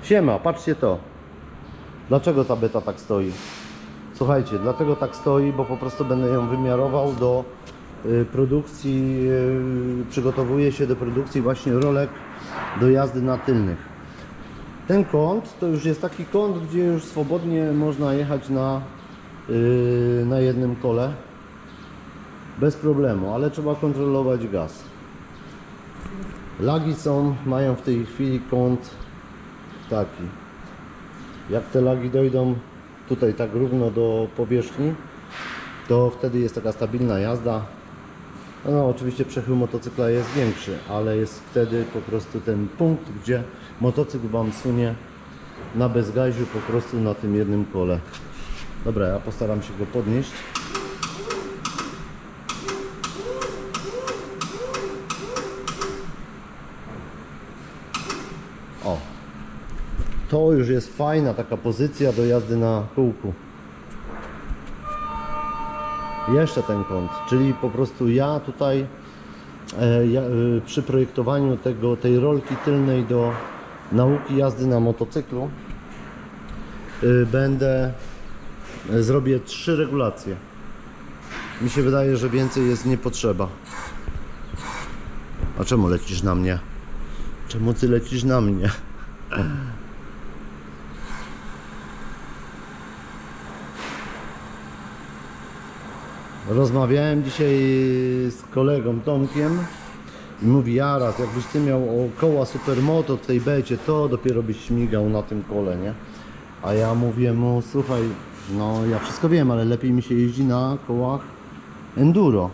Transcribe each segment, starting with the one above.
Siema, patrzcie to. Dlaczego ta beta tak stoi? Słuchajcie, dlatego tak stoi, bo po prostu będę ją wymiarował do produkcji, przygotowuję się do produkcji właśnie rolek do jazdy na tylnych. Ten kąt to już jest taki kąt, gdzie już swobodnie można jechać na jednym kole bez problemu, ale trzeba kontrolować gaz. Lagi mają w tej chwili kąt taki. Jak te lagi dojdą tutaj tak równo do powierzchni, to wtedy jest taka stabilna jazda. No oczywiście przechył motocykla jest większy, ale jest wtedy po prostu ten punkt, gdzie motocykl Wam sunie na bezgaziu po prostu na tym jednym kole. Dobra, ja postaram się go podnieść. O, to już jest fajna taka pozycja do jazdy na kółku. Jeszcze ten kąt, czyli po prostu ja tutaj przy projektowaniu tej rolki tylnej do nauki jazdy na motocyklu zrobię 3 regulacje. Mi się wydaje, że więcej jest nie potrzeba. A czemu lecisz na mnie? Czemu ty lecisz na mnie? Rozmawiałem dzisiaj z kolegą Tomkiem i mówi: Jaras, jakbyś ty miał koła Supermoto w tej becie, to dopiero byś śmigał na tym kole, nie? A ja mówię mu: słuchaj, no ja wszystko wiem, ale lepiej mi się jeździ na kołach enduro.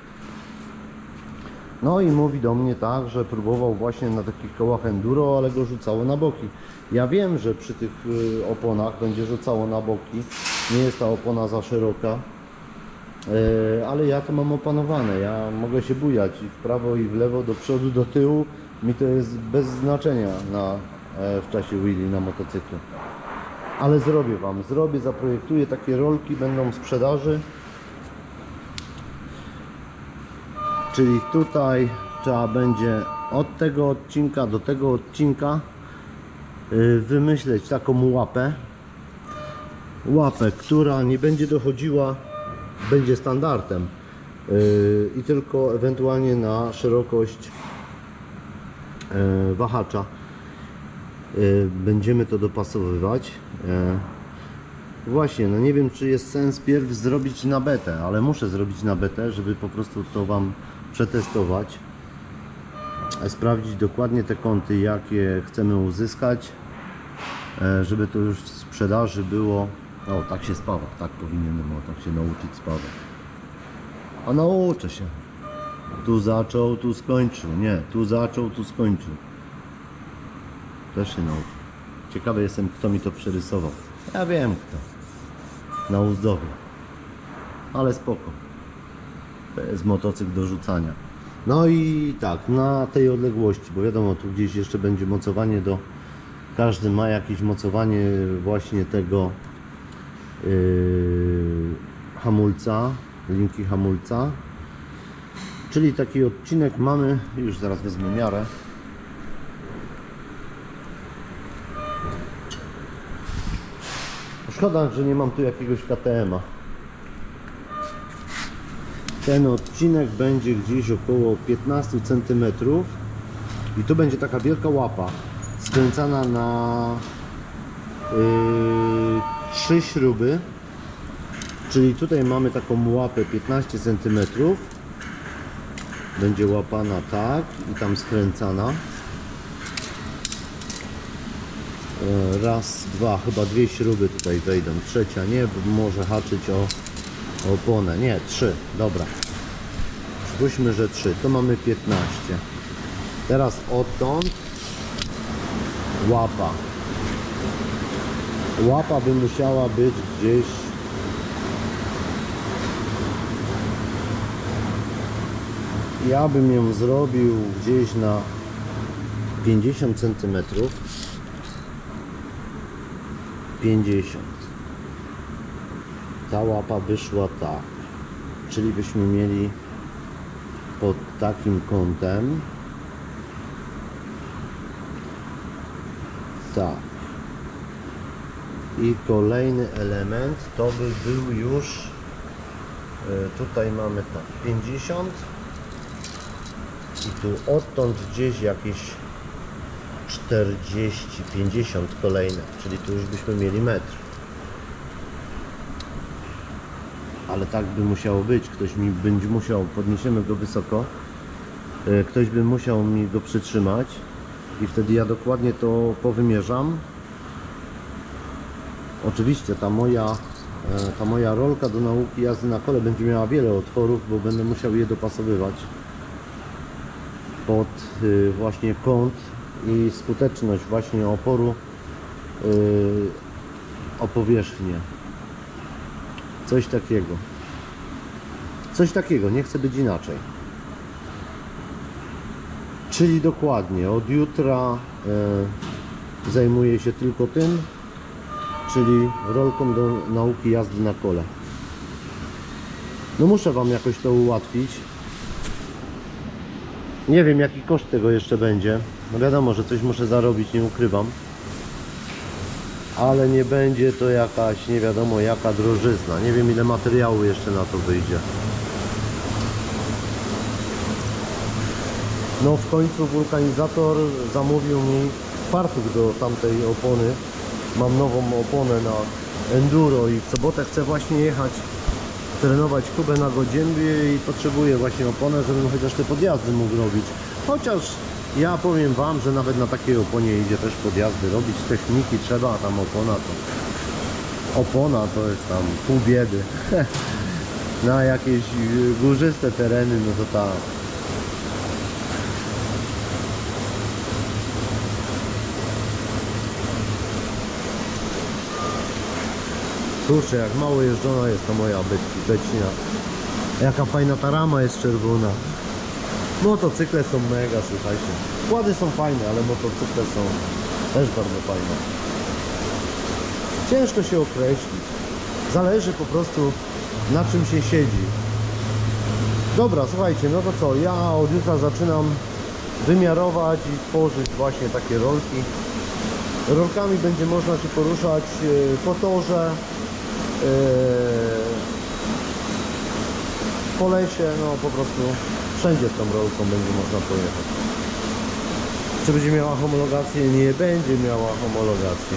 No i mówi do mnie tak, że próbował właśnie na takich kołach enduro, ale go rzucało na boki. Ja wiem, że przy tych oponach będzie rzucało na boki, nie jest ta opona za szeroka. Ale ja to mam opanowane, ja mogę się bujać i w prawo i w lewo, do przodu, do tyłu, mi to jest bez znaczenia w czasie wheelie na motocyklu. Ale zaprojektuję takie rolki, będą w sprzedaży. Czyli tutaj trzeba będzie od tego odcinka do tego odcinka wymyśleć taką łapę, która nie będzie dochodziła, będzie standardem i tylko ewentualnie na szerokość wahacza będziemy to dopasowywać. Właśnie, no nie wiem, czy jest sens pierw zrobić na betę, ale muszę zrobić na betę, żeby po prostu to Wam przetestować, sprawdzić dokładnie te kąty, jakie chcemy uzyskać, żeby to już w sprzedaży było. O, tak się spawa, tak powinienem tak się nauczyć spawać. A nauczę się. Tu zaczął, tu skończył. Nie, tu zaczął, tu skończył. Też się nauczę. Ciekawy jestem, kto mi to przerysował. Ja wiem kto. Na uzdowie. Ale spoko. To jest motocykl do rzucania. No i tak, na tej odległości, bo wiadomo, tu gdzieś jeszcze będzie mocowanie każdy ma jakieś mocowanie właśnie tego hamulca, linki hamulca. Czyli taki odcinek mamy, już zaraz wezmę miarę. Szkoda, że nie mam tu jakiegoś KTM-a. Ten odcinek będzie gdzieś około 15 cm i tu będzie taka wielka łapa skręcana na 3 śruby, czyli tutaj mamy taką łapę 15 cm, będzie łapana tak i tam skręcana. Raz, dwa, chyba 2 śruby tutaj wejdą, trzecia nie, bo może haczyć o oponę, nie, 3, dobra, przypuśćmy, że 3, to mamy 15. Teraz odtąd łapa by musiała być gdzieś ja bym ją zrobił gdzieś na 50 cm. 50. Ta łapa wyszła tak, czyli byśmy mieli pod takim kątem tak, I kolejny element to by był już, tutaj mamy tak 50 i tu odtąd gdzieś jakieś 40, 50 kolejne, czyli tu już byśmy mieli metr. Ale tak by musiało być, ktoś mi będzie musiał, podniesiemy go wysoko, ktoś by musiał mi go przytrzymać i wtedy ja dokładnie to powymierzam. Oczywiście ta moja rolka do nauki jazdy na kole będzie miała wiele otworów, bo będę musiał je dopasowywać pod właśnie kąt i skuteczność właśnie oporu o powierzchnię. Coś takiego, nie chcę być inaczej. Czyli dokładnie od jutra zajmuję się tylko tym, czyli rolką do nauki jazdy na kole. No muszę Wam jakoś to ułatwić. Nie wiem, jaki koszt tego jeszcze będzie. No wiadomo, że coś muszę zarobić, nie ukrywam. Ale nie będzie to jakaś nie wiadomo jaka drożyzna. Nie wiem, ile materiału jeszcze na to wyjdzie. No w końcu wulkanizator zamówił mi fartuch do tamtej opony. Mam nową oponę na enduro i w sobotę chcę właśnie jechać trenować Kubę na Godziębie i potrzebuję właśnie oponę, żebym chociaż te podjazdy mógł robić. Chociaż ja powiem Wam, że nawet na takiej oponie idzie też podjazdy robić, techniki trzeba, a tam opona to jest tam pół biedy. Na jakieś górzyste tereny, no to tak. Kurczę, jak mało jeżdżona jest ta moja becina. Jaka fajna ta rama jest czerwona. Motocykle są mega, słuchajcie. Kłady są fajne, ale motocykle są też bardzo fajne. Ciężko się określić. Zależy po prostu na czym się siedzi. Dobra, słuchajcie, no to co? Ja od jutra zaczynam wymiarować i tworzyć właśnie takie rolki. Rolkami będzie można się poruszać po torze, po lesie, no po prostu wszędzie z tą rolką będzie można pojechać. Czy będzie miała homologację? Nie będzie miała homologacji.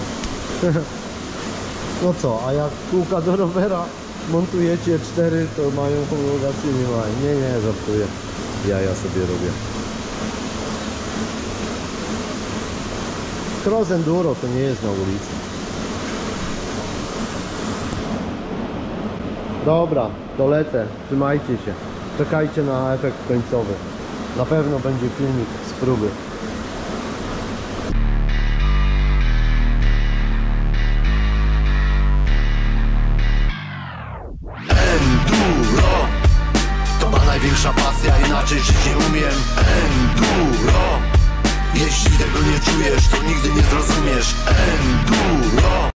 No co, a jak kółka do rowera montujecie 4, to mają homologację? Nie mają. Nie, żartuję. Ja sobie robię. Cross enduro to nie jest na ulicy. Dobra, to lecę. Trzymajcie się. Czekajcie na efekt końcowy. Na pewno będzie filmik z próby. Enduro to ma największa pasja, inaczej żyć nie umiem. Enduro, jeśli tego nie czujesz, to nigdy nie zrozumiesz. Enduro.